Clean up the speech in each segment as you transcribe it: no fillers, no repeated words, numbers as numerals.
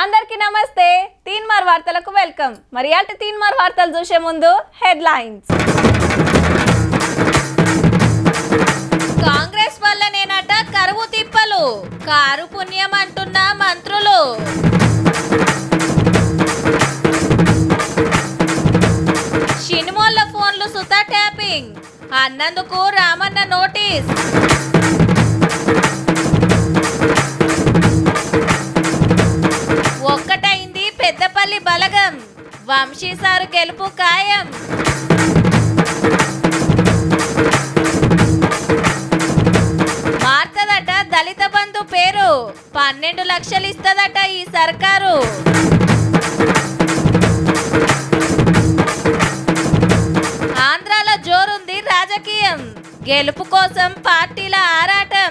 అందరికీ నమస్తే తీన్మార్ వార్తలకు వెల్కమ్ మరి అంటే తీన్మార్ వార్తలు చూసే ముందు హెడ్లైన్స్ కాంగ్రెస్ వల్లనేనట కరువు తిప్పలు కారు పుణ్యం అంటున్న మంత్రులు సినిమాల ఫోన్లు సుతా ట్యాపింగ్ అన్నందుకు రామన్న నోటీస్ ఒక్కటైంది పెద్దపల్లి బలగం వంశీ సారు గెలుపు ఖాయం మార్తదట దళిత బంధు పేరు 12 లక్షలు ఇస్తదట ఈ సర్కారు ఆంధ్రాలో జోరుంది రాజకీయం గెలుపు కోసం పార్టీల ఆరాటం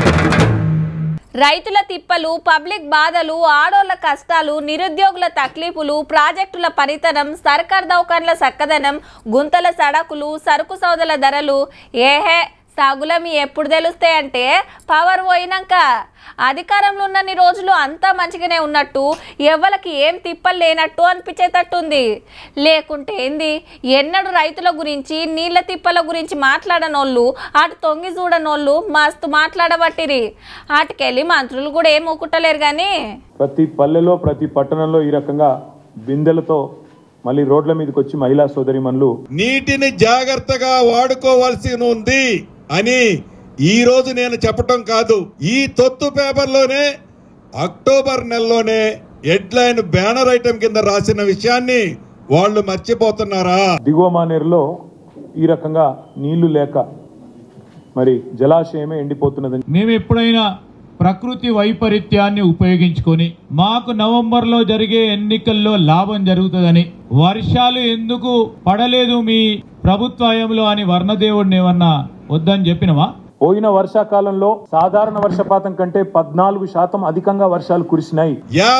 రైతుల తిప్పలు పబ్లిక్ బాధలు ఆడోళ్ల కష్టాలు నిరుద్యోగుల తక్లీఫులు ప్రాజెక్టుల పరితనం సర్కార్ దౌకాన్ల సక్కదనం గుంతల సడకులు సరుకు సౌదల ధరలు ఏహే సాగులమి ఎప్పుడు తెలుస్తాయంటే పవర్ పోయినాక అధికారంలో ఉన్నన్ని రోజులు అంతా మంచిగానే ఉన్నట్టు ఎవరికి ఏం తిప్పలు లేనట్టు అనిపించేటట్టుంది లేకుంటే ఏంది ఎన్నడూ రైతుల గురించి నీళ్ళ తిప్పల గురించి మాట్లాడనోళ్ళు అటు తొంగి చూడనోళ్ళు మస్తు మాట్లాడబట్టిరి అటుకెళ్ళి మంత్రులు కూడా ఏం ఊకుట్టలేరు కానీ ప్రతి పల్లెలో ప్రతి పట్టణంలో ఈ రకంగా బిందెలతో మళ్ళీ రోడ్ల మీదకి వచ్చి మహిళా సోదరిమణులు నీటిని జాగ్రత్తగా వాడుకోవాల్సి ఉంది అని ఈ రోజు నేను చెప్పటం కాదు ఈ తొత్తు పేపర్లోనే అక్టోబర్ నెలలోనే హెడ్లైన్ బ్యానర్ ఐటమ్ కింద రాసిన విషయాన్ని వాళ్ళు మర్చిపోతున్నారా? దిగువ మానేరులో ఈ రకంగా నీళ్లు లేక మరి జలాశయమే ఎండిపోతున్నదని మేము ఎప్పుడైనా ప్రకృతి వైపరీత్యాన్ని ఉపయోగించుకొని మాకు నవంబర్లో జరిగే ఎన్నికల్లో లాభం జరుగుతుందని వర్షాలు ఎందుకు పడలేదు మీ ప్రభుత్వంలో అని వర్ణదేవుడిని ఏమన్నా వద్దని చెప్పినవా? పోయిన వర్షాకాలంలో సాధారణ వర్షపాతం కంటే 14% అధికంగా వర్షాలు కురిసినాయి.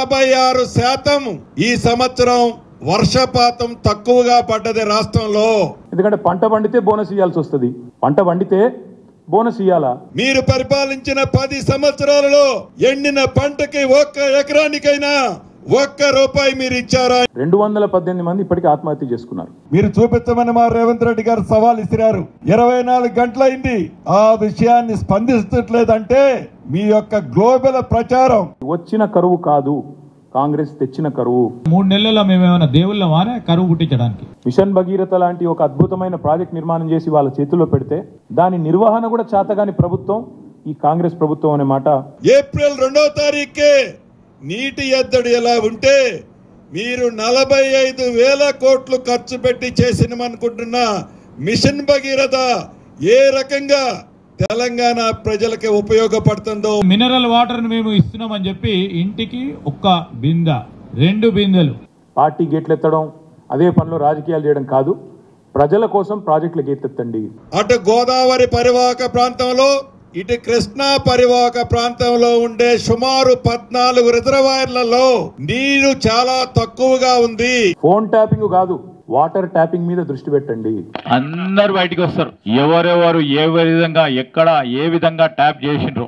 56% ఈ సంవత్సరం వర్షపాతం తక్కువగా పడ్డది రాష్ట్రంలో. ఎందుకంటే పంట పండితే బోనస్ ఇవ్వాల్సి వస్తుంది. పంట పండితే బోనస్ ఇయ్యాలా? మీరు పరిపాలించిన 10 సంవత్సరాలలో ఎండిన పంటకి ఒక్క ఎకరానికైనా ₹1 మీరు ఇచ్చారా? 218 మంది ఇప్పటికీ ఆత్మహత్య చేసుకున్నారు. మీరు చూపించమని మా రేవంత్ రెడ్డి గారు సవాల్ ఇసిరారు. 24 గంటలైంది ఆ విషయాన్ని స్పందించట్లేదంటే మీ యొక్క గ్లోబల్ ప్రచారం. వచ్చిన కరువు కాదు, కాంగ్రెస్ తెచ్చిన కరువు. 3 నెలల్లో మేమేమైనా దేవుళ్ళమానే కరువు పుట్టించడానికి? మిషన్ భగీరథ లాంటి ఒక అద్భుతమైన ప్రాజెక్ట్ నిర్మాణం చేసి వాళ్ళ చేతుల్లో పెడితే దాని నిర్వహణ కూడా చేతగాని ప్రభుత్వం ఈ కాంగ్రెస్ ప్రభుత్వం అనే మాట. ఏప్రిల్ 2వ తారీఖుకే నీటి ఎద్దడి ఎలా ఉంటే మీరు 45,000 కోట్లు ఖర్చు పెట్టి చేసినమనుకుంటున్న మిషన్ భగీరథ ఏ రకంగా తెలంగాణ ప్రజలకి ఉపయోగపడుతుందో. మినరల్ వాటర్ మేము ఇస్తున్నామని చెప్పి ఇంటికి 1 బిందె 2 బిందెలు పార్టీ గేట్లు ఎత్తడం అదే పనిలో రాజకీయాలు చేయడం కాదు. ప్రజల కోసం ప్రాజెక్టులు గేట్లెత్తండి. అటు గోదావరి పరివాహక ప్రాంతంలో ఇటు కృష్ణా పరివాహక ప్రాంతంలో ఉండే సుమారు 14 రిజర్వాయర్లలో నీరు చాలా తక్కువగా ఉంది. ఫోన్ ట్యాపింగ్ కాదు, వాటర్ ట్యాపింగ్ మీద దృష్టి పెట్టండి. అందరు బయటికి వస్తారు, ఎవరెవరు ఏ విధంగా ఎక్కడ ఏ విధంగా ట్యాప్ చేసిండ్రు.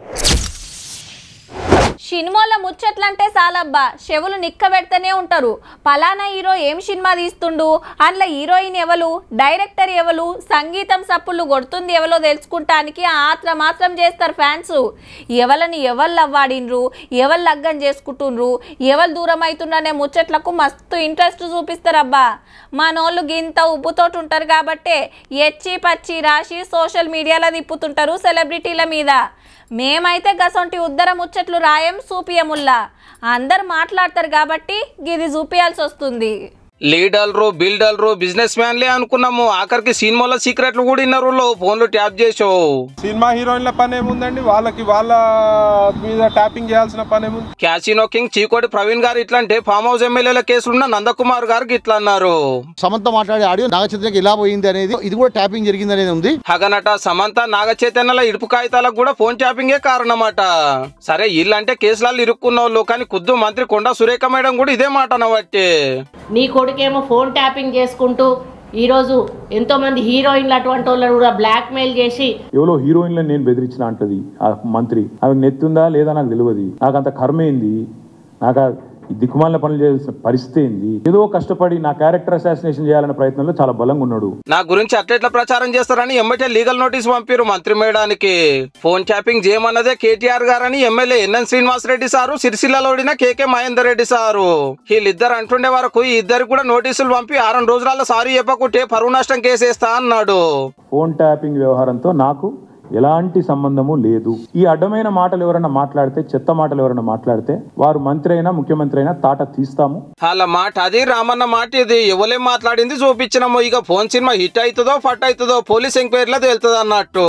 సినిమాల ముచ్చట్లంటే చాలబ్బా చెవులు నిక్క పెడతానే ఉంటారు. పలానా హీరో ఏం సినిమా తీస్తుండు, అందులో హీరోయిన్ ఎవరు, డైరెక్టర్ ఎవరు, సంగీతం సప్పుళ్ళు కొడుతుంది ఎవరో తెలుసుకుంటానికి మాత్రం చేస్తారు ఫ్యాన్స్. ఎవరిని ఎవరు అవ్వాడినరు, ఎవరు లగ్గం చేసుకుంటుండ్రు, ఎవరు దూరం అవుతుండ్రనే ముచ్చట్లకు మస్తు ఇంట్రెస్ట్ చూపిస్తారబ్బా. మనోళ్ళు గింత ఉబ్బుతోటి ఉంటారు కాబట్టే ఎచ్చి పచ్చి రాసి సోషల్ మీడియాలో తిప్పుతుంటారు సెలబ్రిటీల మీద. మేమైతే గసొంటి ఉద్దర ముచ్చట్లు రాయం చూపియముల్లా. అందరు మాట్లాడతారు కాబట్టి గిది చూపియాల్సి వస్తుంది. లీడర్లు బిల్డర్లు బిజినెస్ మ్యాన్లే అనుకున్నాము, ఆఖరికి సినిమాలో సీక్రెట్లు కూడా ఇన్నారు. ఫోన్లు ట్యాప్ చేసావు. సినిమా హీరోయిన్ల పని ఏముందండి, వాళ్ళ మీద ట్యాపింగ్ చేయాల్సిన పని ఏముంది? క్యాసినో కింగ్ చీకోటి ప్రవీణ్ గారు ఇట్లా అంటే ఫామ్ హౌస్ ఎమ్మెల్యేల కేసులున్న నందకుమార్ గారికి ఇట్లా అన్నారు. సమంత మాట్లాడే ఆడియో నాగచైతన్యకి ఇలా పోయింది అనేది ఇది కూడా ట్యాపింగ్ జరిగింది అనేది ఉంది. హగనట సమంత నాగచైతన్యల ఇడుపు కాగితాలకు కూడా ఫోన్ ట్యాపింగే కారణమట. సరే వీళ్ళంటే కేసులలో ఇరుక్కున్న వాళ్ళు, కానీ ఖుద్దు మంత్రి కొండా సురేఖ మేడం కూడా ఇదే మాట అనబట్టే. నీ కొడుకేమో ఫోన్ ట్యాపింగ్ చేసుకుంటూ ఈరోజు ఎంతో మంది హీరోయిన్లు అటువంటి వాళ్ళు కూడా బ్లాక్ మెయిల్ చేసి ఎవరో హీరోయిన్లను నేను బెదిరించిన అంటది ఆ మంత్రి. ఆమెకు నెత్తుందా లేదా నాకు తెలియదు. నాకు అంత కర్మ ఏంది, నాకు ఈ దిక్కుమాలిన పనులు చేయాల్సిన పరిస్థితి ఏంది? ఏదో కష్టపడి నా క్యారెక్టర్ అసాసినేషన్ చేయాలనే ప్రయత్నంలో చాలా బలంగా ఉన్నాడు. నా గురించి అట్లా ప్రచారం చేస్తారని ఎమ్మెల్యే లీగల్ నోటీస్ పంపారు మంత్రి మేడానికి. ఫోన్ ట్యాపింగ్ చేయమన్నదే కేటీఆర్ గారని ఎమ్మెల్యే ఎన్ఎన్ శ్రీనివాసరెడ్డి సారు, సిరిసిల్లలో ఓడిన కేకే మహేందర్ రెడ్డి సారు వీళ్ళిద్దరు అంటుండే వరకు ఈ ఇద్దరికి కూడా నోటీసులు పంపి 6 రోజులలో సారీ చెప్పకుంటే పరువు నష్టం కేసేస్తా అన్నాడు. ఫోన్ ట్యాపింగ్ వ్యవహారంతో నాకు ఎలాంటి సంబంధము లేదు. ఈ అడ్డమైన మాటలు ఎవరైనా మాట్లాడితే, చెత్త మాటలు ఎవరైనా మాట్లాడితే వారు మంత్రి అయినా ముఖ్యమంత్రి అయినా తాట తీస్తాము. వాళ్ళ మాట అది, రామన్న మాట ఇది. ఎవరేం మాట్లాడింది చూపించినాము. ఇక ఫోన్ సినిమా హిట్ అవుతుందో ఫట్ అవుతుందో పోలీస్ ఎంక్వైరీలో తేలుతుంది అన్నట్టు.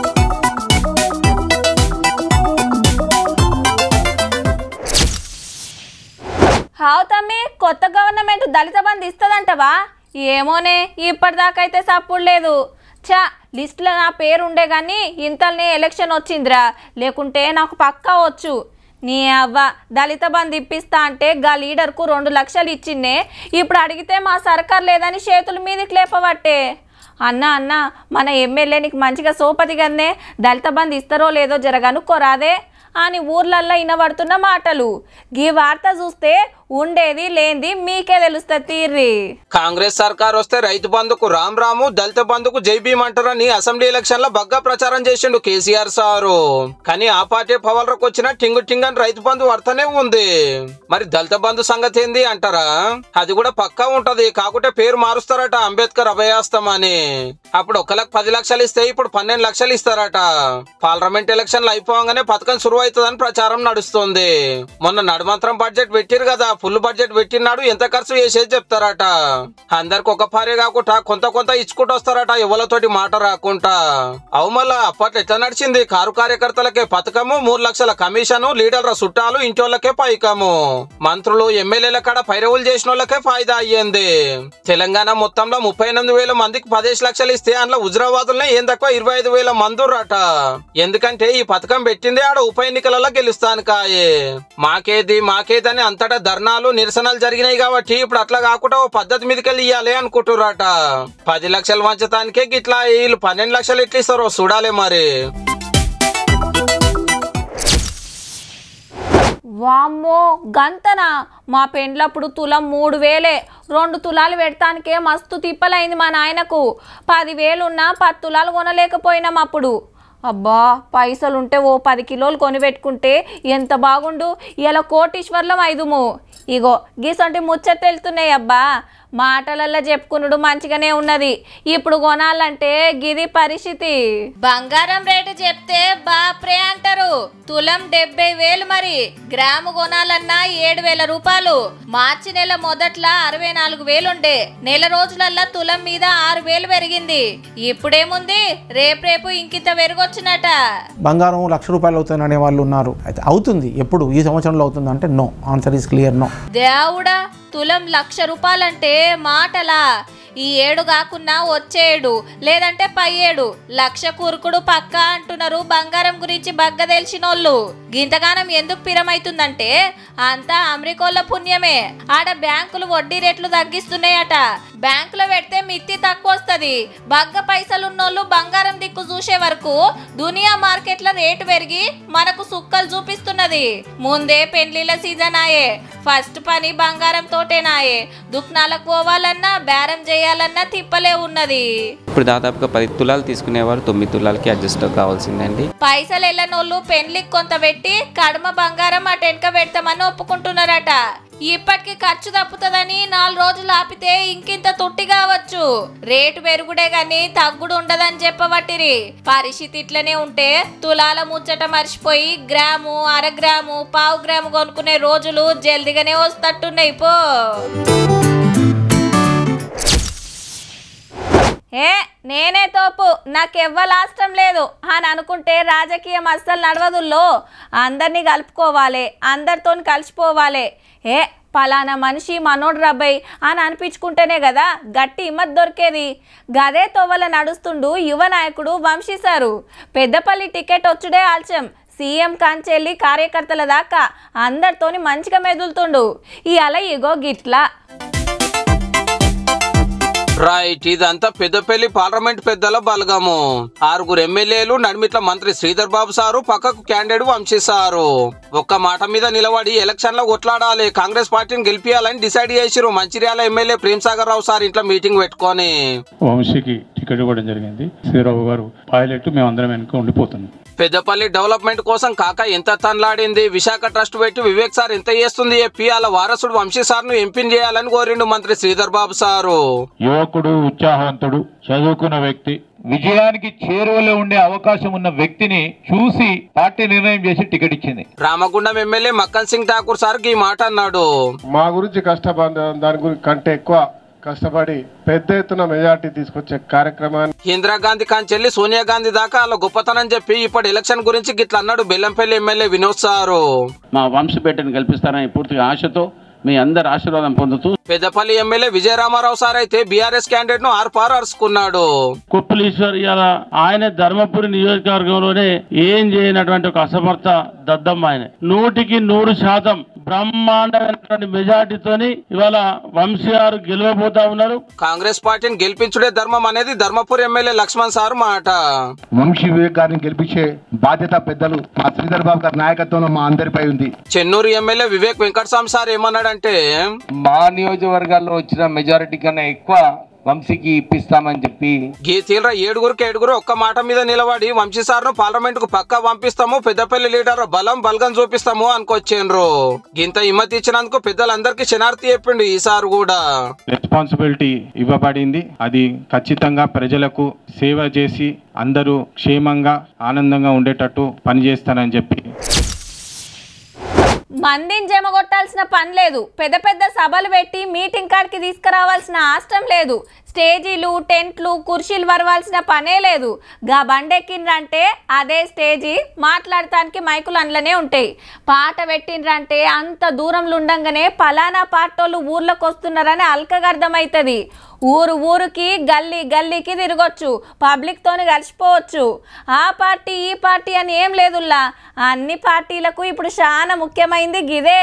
హావ్ తమ్మి, కొత్త గవర్నమెంట్ దళిత బంధు ఇస్తుందంటవా? ఏమోనే, ఇప్పటిదాకా అయితే సప్పుడు లేదు. చా, లిస్టులో నా పేరు ఉండే కానీ ఇంతలోనే ఎలక్షన్ వచ్చిందిరా, లేకుంటే నాకు పక్కా వచ్చు. నీ అవ్వ దళిత బంధు ఇప్పిస్తా అంటే గా లీడర్కు 2 లక్షలు ఇచ్చిందే, ఇప్పుడు అడిగితే మా సర్కార్ లేదని చేతుల మీదకి లేపబట్టే. అన్న మన ఎమ్మెల్యే నీకు మంచిగా సోపతి కన్నే, దళిత బంధు ఇస్తారో లేదో జరగనుకోరాదే అని ఊర్లల్లో వినబడుతున్న మాటలు. ఈ వార్త చూస్తే ఉండేది లేంది మీకే తెలుస్తుంది తీర్రి. కాంగ్రెస్ సర్కార్ వస్తే రైతు బంధుకు రామ్ రాము, దళిత బంధుకు జై భీమ్ అంటారని అసెంబ్లీ ఎలక్షన్ లో బగ్గా ప్రచారం చేసిండు కేసీఆర్ సారు. కానీ ఆ పార్టీ పవర్లకు వచ్చిన టింగు టింగన్ రైతు బంధు వర్తనే ఉంది. మరి దళిత బంధు సంగతి ఏంది అంటారా? అది కూడా పక్కా ఉంటది, కాకుంటే పేరు మారుస్తారట అంబేద్కర్ అభయాస్తం అని. అప్పుడు 1,10 లక్షలు ఇస్తే ఇప్పుడు 12 లక్షలు ఇస్తారట. పార్లమెంట్ ఎలక్షన్లు అయిపోగానే పథకం శురు అవుతుందని ప్రచారం నడుస్తుంది. మొన్న నడుమంత్రం బడ్జెట్ పెట్టిరు కదా, ఫుల్ బడ్జెట్ పెట్టినాడు, ఎంత ఖర్చు చేసేది చెప్తారట. అందరికి ఒక పారే కాకుండా కొంత ఇచ్చుకుంటూ వస్తారట, ఎవరితోటి మాట రాకుండా. అవు మళ్ళా అప్పట్లో ఎట్లా నడిచింది? కారు కార్యకర్తలకే పథకము, 3 లక్షల కమిషను, లీడర్ల చుట్టాలు, ఇంటోళ్ళకే పైకము. మంత్రులు ఎమ్మెల్యేల కాడ పైరవులు చేసిన వాళ్ళకే ఫాయిదా అయ్యింది. తెలంగాణ మొత్తంలో 38,000 మందికి 10 లక్షలు ఇస్తే అందులో హుజరాబాద్లోనే ఏం తక్కువ 25,000 మందురట. ఎందుకంటే ఈ పథకం పెట్టిందే ఆడ ఉప ఎన్నికలలో గెలుస్తాను కాయే. మాకేదని అంతటా ధర్నాలు, నిరసనలు జరిగినాయి కాబట్టి ఇప్పుడు అట్లా కాకుండా ఓ పద్ధతి మీదకెళ్ళి ఇయ్యాలి అనుకుంటున్నారట. 10 లక్షలు వంచటానికే గిట్లా వీళ్ళు 12 లక్షలు ఎట్లా ఇస్తారో చూడాలి మరి. వామ్మో గంతనా? మా పెండ్లప్పుడు తులం 3,000, 2 తులాలు పెడతానికే మస్తు తిప్పలైంది మా నాయనకు. 10,000 ఉన్నా 10 తులాలు కొనలేకపోయినాం అప్పుడు. అబ్బా, పైసలుంటే ఓ 10 కిలోలు కొని పెట్టుకుంటే ఎంత బాగుండు. ఇలా కోటీశ్వర్లం అయిదుము. ఇగో గీసంటి ముచ్చట వెళ్తున్నాయి అబ్బా. మాటలల్లో చెప్పుకునుడు మంచిగానే ఉన్నది, ఇప్పుడు కొనాలంటే గిది పరిస్థితి. బంగారం రేటు చెప్తే బాప్రే అంటారు. తులం 70,000, మరి గ్రాము కొనాలన్నా 7,000 రూపాయలు. మార్చి నెల మొదట్లో 64,000 ఉండే, నెల రోజులల్లా తులం మీద 6,000 పెరిగింది. ఇప్పుడేముంది, రేపు ఇంకింత పెరిగొచ్చినట. బంగారం 1,00,000 రూపాయలు అవుతుందనే వాళ్ళు ఉన్నారు. అయితే అవుతుంది, ఎప్పుడు ఈ సంవత్సరంలో అవుతుంది అంటే no, answer is clear no. దేవుడా, తులం 1,00,000 రూపాయలంటే మాటలా? ఈ ఏడు కాకున్నా వచ్చే ఏడు, లేదంటే పై ఏడు 1,00,000 కూరుకుడు పక్కా అంటున్నారు బంగారం గురించి బగ్గ తెలిసినోళ్ళు. గింతగానం ఎందుకు పిరమైతుందంటే అంతా అమెరికోళ్ళ పుణ్యమే. ఆడ బ్యాంకులు వడ్డీ రేట్లు తగ్గిస్తున్నాయట. బ్యాంకులో పెడితే మిత్తి తక్కువ వస్తుంది. బగ్గ పైసలున్నోళ్ళు బంగారం దిక్కు చూసే వరకు దునియా మార్కెట్ల రేటు పెరిగి మనకు సుక్కలు చూపిస్తున్నది. ముందే పెండ్లిల సీజన్ ఆయే, ఫస్ట్ పని బంగారం తోటేనాయే. దుకాణాలకు పోవాలన్నా బేరం చేయాలన్నా తిప్పలే ఉన్నది. ఇప్పుడు దాదాపుగా 10 తులాలు తీసుకునేవారు 9 తులాలకి అడ్జస్ట్ కావాల్సిందండి. పైసలు వెళ్ళనోళ్ళు పెండ్లికి కొంత పెట్టి కడమ బంగారం అటు వెనక పెడతామని ఒప్పుకుంటున్నారట. ఇప్పటికి ఖర్చు తప్పుతుందని 4 రోజులు ఆపితే ఇంకింత తుట్టి కావచ్చు. రేటు పెరుగుడే గాని తగ్గుడు ఉండదని చెప్పబట్టిరి. పరిస్థితి ఇట్లనే ఉంటే తులాల ముచ్చట మర్చిపోయి గ్రాము, 1/2 గ్రాము, 1/4 గ్రాము కొనుక్కునే రోజులు జల్దిగానే వస్తట్టున్నాయి పో. నేనే తోపు, నాకెవ్వలాష్టం లేదు అని అనుకుంటే రాజకీయం అస్సలు నడవదుల్లో. అందరినీ కలుపుకోవాలి, అందరితో కలిసిపోవాలి. పలానా మనిషి మనోడు రబ్బాయి అని అనిపించుకుంటేనే కదా గట్టి హిమ్మత్ దొరికేది. గదే తోవల నడుస్తుండు యువ నాయకుడు వంశీ సారు. పెద్దపల్లి టికెట్ వచ్చుడే ఆల్చం. సీఎం కాంచెల్లి కార్యకర్తల దాకా అందరితోని మంచిగా మెదులుతుండు. ఇవాళ ఇగో గిట్లా. రైట్, ఇదంతా పెద్దపల్లి పార్లమెంట్ పెద్దల బలగము. 6 ఎమ్మెల్యేలు, నడిమిట్ల మంత్రి శ్రీధర్ బాబు సారు, పక్కకు క్యాండిడేట్ వంశీ సారు. ఒక్క మాట మీద నిలబడి ఎలక్షన్ లో కొట్లాడాలి, కాంగ్రెస్ పార్టీని గెలిపియాలని డిసైడ్ చేసిరు. మంచిర్యాల ఎమ్మెల్యే ప్రేమ్సాగర్ రావు సార్ ఇంట్లో మీటింగ్ పెట్టుకొని వంశీకి టికెట్ ఇవ్వడం జరిగింది. శ్రీరావు గారు పైలట్, మేమందరం వెనుక ఉండిపోతున్నాం. పెద్దపల్లి డెవలప్మెంట్ కోసం కాక ఎంత తన్లాడింది. విశాఖ ట్రస్ట్ పెట్టి వివేక్ సార్ ఎంత చేస్తుంది చెప్పి అలా వారసుడు వంశీ సార్ ను ఎంపీని చేయాలని కోరిండు మంత్రి శ్రీధర్ బాబు సారు. యువకుడు, ఉత్సాహవంతుడు, చదువుకున్న వ్యక్తి, విజయానికి చేరువలో ఉండే అవకాశం ఉన్న వ్యక్తిని చూసి పార్టీ నిర్ణయం చేసి టికెట్ ఇచ్చింది. రామగుండం ఎమ్మెల్యే మక్కన్ సింగ్ ఠాకూర్ సార్ ఈ మాట అన్నాడు. మా గురించి దాని గురించి కంటే ఎక్కువ కష్టపడి పెద్ద ఎత్తున మెజార్టీ తీసుకొచ్చే కార్యక్రమాన్ని ఇందిరాగాంధీ కాంచెల్లి సోనియా గాంధీ దాకా అలా గొప్పతనం చెప్పి ఇప్పుడు ఎలక్షన్ గురించి గిట్లా అన్నాడు బెల్లంపల్లి ఎమ్మెల్యే వినోద్ సారు. మా వంశపేటను కల్పిస్తారని పూర్తిగా ఆశతో మీ అందరి ఆశీర్వాదం పొందుతూ పెద్దపల్లి ఎమ్మెల్యే విజయరామారావు సార్ అయితే బీఆర్ఎస్ క్యాండిడేట్ ను ఆర్పారు అరుచుకున్నాడు. కుప్పలీశ్వర్ ఆయన ధర్మపురి నియోజకవర్గంలోనే ఏం చేయనటువంటి ఒక అసమర్థ దద్దమ్మ. ఆయన 100% బ్రహ్మాండమైనటువంటి మెజార్టీతోని ఇవాళ వంశీ గారు గెలవబోతా ఉన్నారు. కాంగ్రెస్ పార్టీని గెలిపించుడే ధర్మం అనేది ధర్మపురి ఎమ్మెల్యే లక్ష్మణ్ సార్ మాట. వంశీ వివేక్ గారిని గెలిపించే బాధ్యత పెద్దలు మా శ్రీధర్ బాబు గారి నాయకత్వంలో మా అందరిపై ఉంది. చెన్నూరు ఎమ్మెల్యే వివేక్ వెంకటస్వామి సార్ ఏమన్నాడంటే, మా నియోజకవర్గాల్లో వచ్చిన మెజారిటీ కన్నా ఎక్కువ వంశీకి ఇప్పిస్తామని చెప్పి గీతీల 7 ఒక్క మాట మీద నిలబడి వంశీ సార్ ను పార్లమెంట్ కు పక్కా పంపిస్తాము, పెద్దపల్లి లీడర్ బలగం చూపిస్తాము అనుకొచ్చిండ్రు. ఇంత హిమ్మతి ఇచ్చినందుకు పెద్దలందరికీ శనార్థి చెప్పిండు ఈసారి కూడా. రెస్పాన్సిబిలిటీ ఇవ్వబడింది, అది ఖచ్చితంగా ప్రజలకు సేవ చేసి అందరూ క్షేమంగా ఆనందంగా ఉండేటట్టు పనిచేస్తానని చెప్పి. మందిని జమగొట్టాల్సిన పని లేదు, పెద్ద సభలు పెట్టి మీటింగ్ కాడికి తీసుకురావాల్సిన అవసరం లేదు, స్టేజీలు, టెంట్లు, కుర్చీలు వరవాల్సిన పనే లేదు. గా బండెక్కిండ్రంటే అదే స్టేజీ, మాట్లాడటానికి మైకులు అందులోనే ఉంటాయి. పాట పెట్టిండ్రంటే అంత దూరంలో ఉండంగానే పలానా పాటోళ్ళు ఊర్లోకి వస్తున్నారని అల్కగా అర్థమవుతుంది. ఊరికి గల్లీకి తిరగొచ్చు, పబ్లిక్ తోని కలిసిపోవచ్చు. ఆ పార్టీ ఈ పార్టీ అని ఏం లేదుల్లా, అన్ని పార్టీలకు ఇప్పుడు చాలా ముఖ్యమైంది గిదే.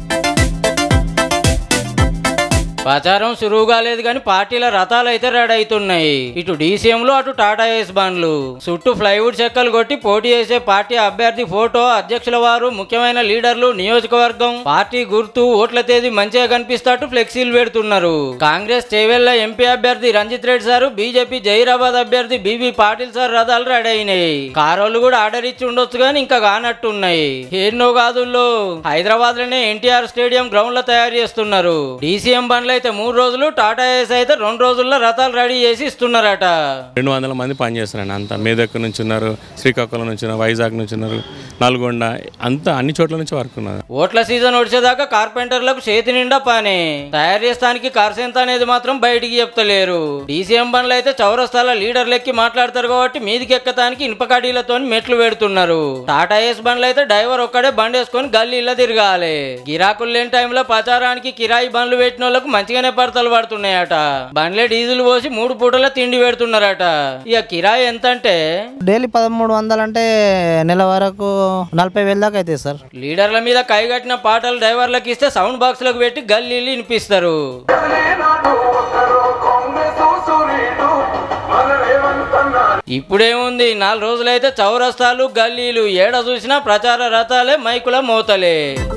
ప్రచారం సురువు కాలేదు కానీ పార్టీల రథాలు అయితే రెడీ అవుతున్నాయి. ఇటు డీసీఎంలు, అటు టాటా ఏస్ బండ్లు, చుట్టూ ప్లైవుడ్ చెక్కలు కొట్టి పోటీ చేసే పార్టీ అభ్యర్థి ఫోటో, అధ్యక్షుల వారు, ముఖ్యమైన లీడర్లు, నియోజకవర్గం, పార్టీ గుర్తు, ఓట్ల తేదీ మంచిగా కనిపిస్తూ ఫ్లెక్సీలు పెడుతున్నారు. కాంగ్రెస్ చేవెళ్ల ఎంపీ అభ్యర్థి రంజిత్ రెడ్డి సారు, బీజేపీ జహీరాబాద్ అభ్యర్థి బీబీ పాటిల్ సార్ రథాలు రెడీ అయినాయి. కారోళ్ళు కూడా ఆర్డర్ ఇచ్చి ఉండొచ్చు కానీ ఇంకా కానట్టున్నాయి. ఎన్నో కాదుల్లో హైదరాబాద్ లోనే ఎన్టీఆర్ స్టేడియం గ్రౌండ్ లో తయారు చేస్తున్నారు. డీసీఎం బండ్లు అయితే 3 రోజులు, టాటా ఏస్ అయితే 2 రోజుల్లో రథాలు రెడీ చేసి ఇస్తున్నారట. 200 మంది పనిచేస్తున్నారండి. అంతా మేదక్ నుంచి ఉన్నారు, శ్రీకాకుళం నుంచి ఉన్నారు, వైజాగ్ నుంచి ఉన్నారు, నల్గొండ, అంతా అన్ని చోట్ల నుంచి వర్క్ ఉన్నారు. ఓట్ల సీజన్ వచ్చేదాకా కార్పెంటర్లకు చేతి నిండా పని. తయారు చేస్తానికి ఖర్చు ఎంత అనేది మాత్రం బయటికి చెప్తలేరు. డీసీఎం బండ్లు అయితే చౌరస్తాల లీడర్లు ఎక్కి మాట్లాడతారు కాబట్టి మీదికి ఎక్కటానికి ఇనుపకడీలతో మెట్లు పెడుతున్నారు. టాటా ఏస్ బండ్లు అయితే డ్రైవర్ ఒక్కడే బండి వేసుకొని గల్లీలో తిరగాలి. గిరాకులు లేని టైంలో ప్రచారానికి కిరాయి బండ్లు పెట్టిన వాళ్ళకు మంచిగానే పడతలు పడుతున్నాయట. బండ్లే డీజిల్ పోసి 3 పూటల తిండి పెడుతున్నారట. ఇక కిరాయి ఎంత అంటే డైలీ 1300 అంటే నెల వరకు 40,000 దాకా అయితే సార్. లీడర్ల మీద కైగట్టిన పాటలు డ్రైవర్లకు ఇస్తే సౌండ్ బాక్స్ లకు పెట్టి గల్లీలు వినిపిస్తారు. ఇప్పుడేముంది, 4 రోజులైతే చౌరస్తాలు, గల్లీలు ఏడ చూసినా ప్రచార రథాలే, మైకుల మోతలే.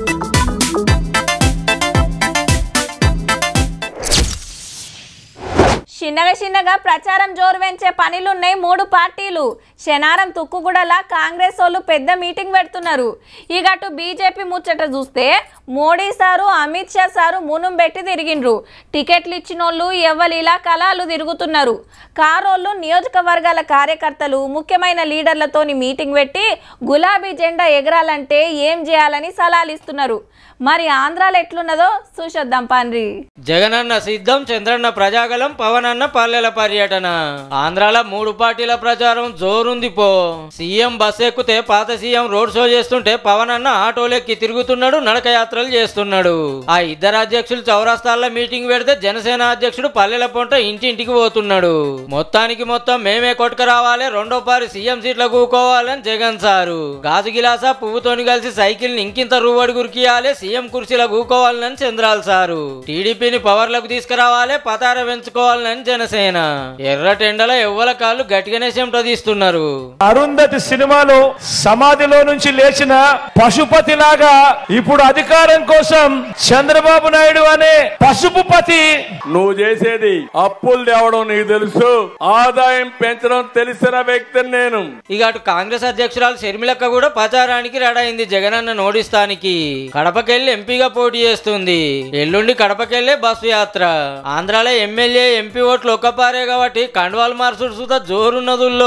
చిన్నగా ప్రచారం జోరు పెంచే పనులున్నాయి 3 పార్టీలు. శనారం తుక్కుగూడలా కాంగ్రెస్ వాళ్ళు పెద్ద మీటింగ్ పెడుతున్నారు. ఇక అటు బీజేపీ ముచ్చట చూస్తే మోడీ సారు, అమిత్ షా సారు మునుం పెట్టి తిరిగిండ్రు. టికెట్లు ఇచ్చినోళ్ళు ఎవ్వరు ఇలా కళాలు తిరుగుతున్నారు. కారోళ్ళు, నియోజకవర్గాల కార్యకర్తలు, ముఖ్యమైన లీడర్లతోని మీటింగ్ పెట్టి గులాబీ జెండా ఎగరాలంటే ఏం చేయాలని సలహాలు ఇస్తున్నారు. మరి ఆంధ్రాలో ఎట్లున్నదో చూసొద్దాం పాండ్రి. జగనన్న సిద్ధం, చంద్రన్న ప్రజాగలం, పవన్ అన్న పల్లెల పర్యటన. ఆంధ్రాలో 3 పార్టీల ప్రచారం జోరుంది పో. సీఎం బస్ ఎక్కుతే పాత సీఎం రోడ్ షో చేస్తుంటే పవన్ అన్న ఆటోలెక్కి తిరుగుతున్నాడు, నడక యాత్రలు చేస్తున్నాడు. ఆ ఇద్దరు అధ్యక్షులు చౌరస్తాల్లో మీటింగ్ పెడితే జనసేన అధ్యక్షుడు పల్లెల పొంట ఇంటింటికి పోతున్నాడు. మొత్తానికి మొత్తం మేమే కొట్టుక రావాలి, 2వ పారి సీఎం సీట్ల కూకోవాలని జగన్ సారు. గాజు గిలాసా పువ్వుతోని కలిసి సైకిల్ ని ఇంకింత రూవడి గురికియాలి, సీఎం కుర్చీలో కూకోవాలని చంద్రాల్ సారు. టీడీపీని మోదీని పవర్లకు తీసుకురావాలి, పతార పెంచుకోవాలని జనసేన. ఎర్రటెండల ఎవ్వల కాళ్ళు గట్టిగానే చెమటదీస్తున్నారు. అరుంధతి సినిమాలో సమాధిలో నుంచి లేచిన పశుపతి లాగా ఇప్పుడు అధికారం కోసం చంద్రబాబు నాయుడు అనే పశుపతి. నువ్వు చేసేది అప్పులు తేవడం నీకు తెలుసు, ఆదాయం పెంచడం తెలిసిన వ్యక్తిని నేను. ఇక అటు కాంగ్రెస్ అధ్యక్షురాలు షర్మిలక్క కూడా ప్రచారానికి రెడైంది జగనన్న ఓడిస్తానికి. కడపకెళ్లి ఎంపీగా పోటీ చేస్తుంది. ఎల్లుండి కడపకెళ్లే బస్సు యాత్ర. ఆంధ్రాలో ఎమ్మెల్యే ఎంపీ ఓట్లు ఒక్కపారే కాబట్టి కండువాలు మార్చుడు సుతా జోరున్నదుల్లో.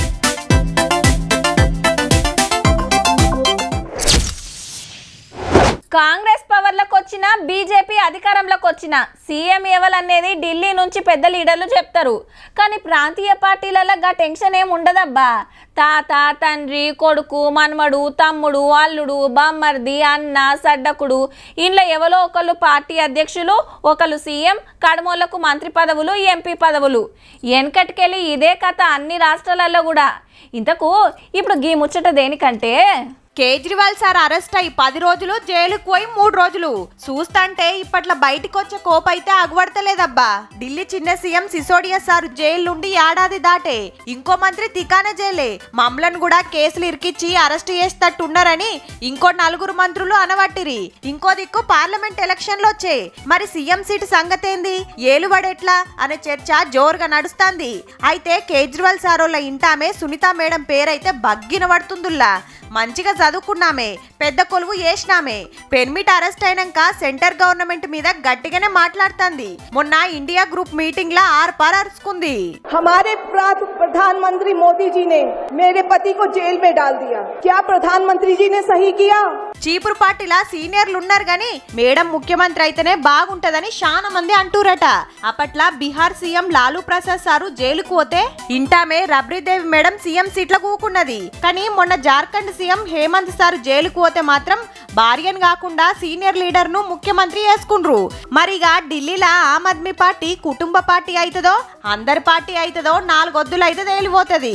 కాంగ్రెస్ పవర్లకు వచ్చిన బీజేపీ అధికారంలోకి వచ్చిన సీఎం ఎవరనేది ఢిల్లీ నుంచి పెద్ద లీడర్లు చెప్తారు. కానీ ప్రాంతీయ పార్టీలలో గా టెన్షన్ ఏమి ఉండదబ్బా. తాత, తండ్రి, కొడుకు, మనమడు, తమ్ముడు, అల్లుడు, బామ్మర్ది, అన్న, సడ్డకుడు ఇంట్లో ఎవరో ఒకళ్ళు పార్టీ అధ్యక్షులు, ఒకళ్ళు సీఎం, కడమోళ్లకు మంత్రి పదవులు, ఎంపీ పదవులు. వెనకటికెళ్ళి ఇదే కథ అన్ని రాష్ట్రాలలో కూడా. ఇంతకు ఇప్పుడు గీ ముచ్చట దేనికంటే కేజ్రీవాల్ సార్ అరెస్ట్ అయ్యి 10 రోజులు, జైలుకు పోయి 3 రోజులు. చూస్తంటే ఇప్పట్లో బయటికి వచ్చే కోపైతే అగుపడతలేదబ్బా. ఢిల్లీ చిన్న సీఎం సిసోడియా సార్ జైలు నుండి ఏడాది దాటే. ఇంకో మంత్రి తికాన జైలే. మమ్మలను కూడా కేసులు ఇరికిచ్చి అరెస్ట్ చేస్తట్టున్నారని ఇంకో 4 మంత్రులు అనవట్టిరి. ఇంకో దిక్కు పార్లమెంట్ ఎలక్షన్లు వచ్చే. మరి సీఎం సీటు సంగతేంది, ఏలుబడెట్లా అనే చర్చ జోరుగా నడుస్తుంది. అయితే కేజ్రీవాల్ సారోళ్ళ ఇంటామే సునీత మేడం పేరైతే బగ్గిన పడుతుందిలా. మంచిగా చదువుకున్నామే, పెద్ద కొలువు చేసినామే. పెర్మిట్ అరెస్ట్ అయినాక సెంటర్ గవర్నమెంట్ మీద గట్టిగానే మాట్లాడుతుంది. మొన్న ఇండియా గ్రూప్ మీటింగ్ లా ఆర్పార్ అరుచుకుంది. हमारे प्रधानमंत्री मोदी जी ने मेरे पति को जेल में डाल दिया. क्या प्रधानमंत्री जी ने सही किया? చీపురు పార్టీలా సీనియర్లు ఉన్నారు గాని మేడం ముఖ్యమంత్రి అయితేనే బాగుంటదని చాలా మంది అంటూరట. అప్పట్ల బీహార్ సీఎం లాలూ ప్రసాద్ సారు జైలుకు పోతే ఇంటామే రబ్రీదేవి మేడం సీఎం సీట్ల కూకున్నది. కానీ మొన్న జార్ఖండ్ సీఎం హేమంత్ సార్ జైలుకు పోతే మాత్రం భార్యను కాకుండా సీనియర్ లీడర్ ను ముఖ్యమంత్రి చేసుకుండ్రు. మరిగా ఢిల్లీలో ఆమ్ ఆద్మీ పార్టీ కుటుంబ పార్టీ అవుతుందో అందరి పార్టీ అవుతుందో 4 వద్దులు అయితే తేలిపోతుంది.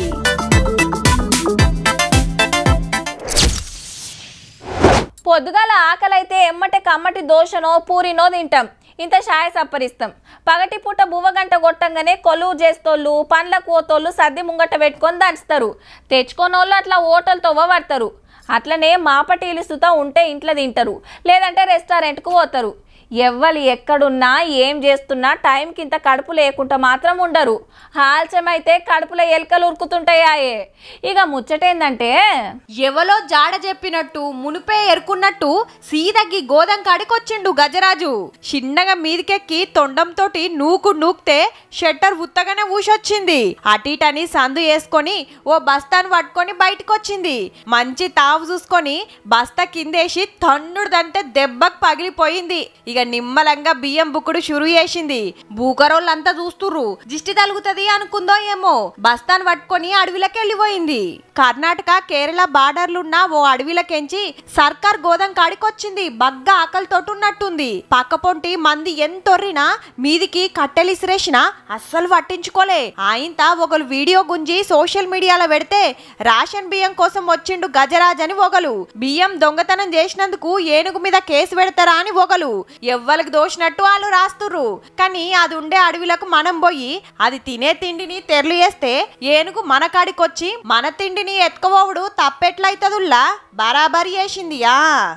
పొద్దుగాల ఆకలైతే ఎమ్మటే కమ్మటి దోశనో పూరినో తింటాం. ఇంత షాయ సప్పరిస్తాం. పగటి పూట బువ్వగంట కొట్టంగానే కొలువు చేస్తోళ్ళు, పండ్ల కోతోళ్ళు సర్ది ముంగట పెట్టుకొని దంచుతారు. తెచ్చుకోనోళ్ళు అట్లా హోటల్తో పడతారు. అట్లనే మాపటీలు సుతా ఉంటే ఇంట్లో తింటారు, లేదంటే రెస్టారెంట్కు పోతారు. ఎవ్వరు ఎక్కడున్నా ఏం చేస్తున్నా టైంకి ఇంత కడుపు లేకుండా మాత్రం ఉండరు. ఆల్చమైతే కడుపులో ఎలుకలు ఉరుకుతుంటాయే. ఇక ముచ్చటేందంటే ఎవలో జాడ చెప్పినట్టు మునిపే ఎరుకున్నట్టు సీదగ్గి గోదం కాడికొచ్చిండు గజరాజు. చిన్నగా మీదికెక్కి తొండంతోటి నూకితే షట్టర్ ఉత్తగానే ఊసొచ్చింది. అటీటని సందు వేసుకొని ఓ బస్తాను పట్టుకొని బయటకొచ్చింది. మంచి తావు చూసుకొని బస్తా కిందేసి తన్నుడుదంటే దెబ్బకు పగిలిపోయింది. ఇక నిమ్మలంగా బియ్యం బుక్కుడు షురు చేసింది. బూకరోళ్ళంతా చూస్తుర్రు. దిష్టి తలుగుతుంది అనుకుందో ఏమో. బస్తాను పట్టుకొని అడవిలోకి వెళ్ళిపోయింది. కర్ణాటక కేరళ బార్డర్లున్న ఓ అడవిలకెంచి సర్కార్ గోదం కాడికొచ్చింది. బగ్గా ఆకలితోటున్నట్టుంది. పక్కపొంటి మంది ఎంతొర్రినా మీదికి కట్టెలిసిరేసినా అస్సలు పట్టించుకోలే. ఆయంత ఒకరు వీడియో గుంజి సోషల్ మీడియాలో పెడితే రేషన్ బియ్యం కోసం వచ్చిండు గజరాజ్ అని ఒకలు. బియ్యం దొంగతనం చేసినందుకు ఏనుగు మీద కేసు పెడతారా అని ఒకలు. ఎవ్వరికి దోషినట్టు వాళ్ళు రాస్తుర్రు. కానీ అది ఉండే అడవిలకు మనం పోయి అది తినే తిండిని తెరలు చేస్తే ఏనుగు మన కాడికొచ్చి మన తిండిని ఎత్తుకోవడు తప్పెట్లయితదుల్లా బరాబరి చేసిందియా.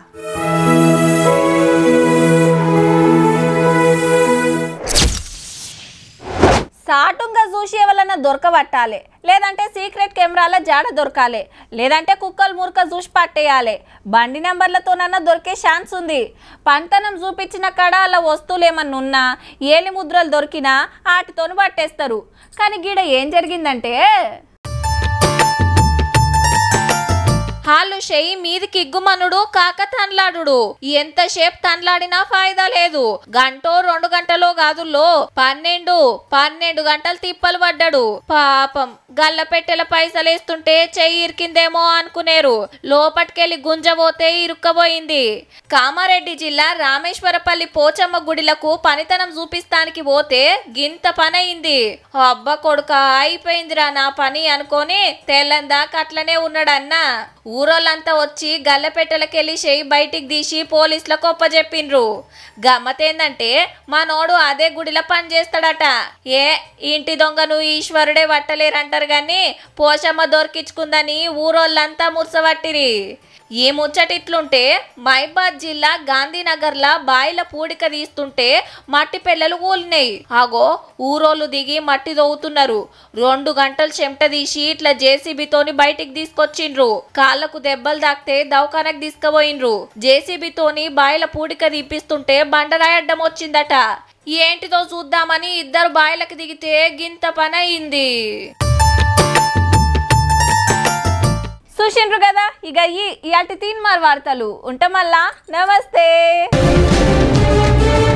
సాటుగా చూసి ఎవరన్నా దొరకబట్టాలి, లేదంటే సీక్రెట్ కెమెరాల జాడ దొరకాలి, లేదంటే కుక్కలు మురక చూసి పట్టేయాలి. బండి నెంబర్లతోనన్నా దొరికే ఛాన్స్ ఉంది. పంతనం చూపించిన కాడ అలా వస్తువులు ఏమన్నా ఉన్నా ఏలి ముద్రలు దొరికినా వాటితోని పట్టేస్తారు. కానీ గీడ ఏం జరిగిందంటే వాళ్ళు చెయ్యి మీదికి ఇగ్గుమనుడు కాక తన్లాడు. ఎంతసేపు తన్లాడినా ఫాయిదా లేదు. 1-2 గంటలో కాదుల్లో 12 గంటలు తిప్పలు పడ్డాడు. పాపం గల్లపెట్టెల పైసలు వేస్తుంటే చెయ్యి ఇరికిందేమో అనుకునేరు. లోపటికెళ్ళి గుంజబోతే ఇరుక్కబోయింది. కామారెడ్డి జిల్లా రామేశ్వరపల్లి పోచమ్మ గుడిలకు పనితనం చూపిస్తానికి పోతే గింత పని అయింది. అబ్బ కొడుక అయిపోయిందిరా నా పని అనుకొని తెల్లందాక అట్లనే ఉన్నాడన్నా. ఊరోళ్ళంతా వచ్చి గల్లపెట్టెలకెళ్ళి చెయ్యి బయటికి తీసి పోలీసులకు ఒప్పజెప్పిండ్రు. గమ్మతేందంటే మనోడు అదే గుడిలో పని చేస్తాడట. ఇంటి దొంగను ఈశ్వరుడే పట్టలేరంటారు గాని పోషమ్మ దొరికించుకుందని ఊరోళ్ళంతా ముర్సవట్టిరి. ఈ ముచ్చటిట్లుంటే మహబాద్ జిల్లా గాంధీనగర్లా బాయిల పూడిక తీస్తుంటే మట్టి పెళ్ళలు కూలినాయి. ఆగో ఊరోళ్ళు దిగి మట్టి దవ్వుతున్నారు. 2 గంటలు చెమట తీసి ఇట్లా జేసీబీతోని బయటికి తీసుకొచ్చిండ్రు. కాళ్లకు దెబ్బలు తాకితే దవాఖానకు తీసుకుపోయిండ్రు. జేసీబీతోని బాయిల పూడిక తీపిస్తుంటే బండరాయి అడ్డం వచ్చిందట. ఏంటిదో చూద్దామని ఇద్దరు బాయిలకు దిగితే గింత పని అయింది. చూసిండ్రు కదా, ఇక ఇయాల్టి తీన్మార్ వార్తలు ఉంటామల్లా. నమస్తే.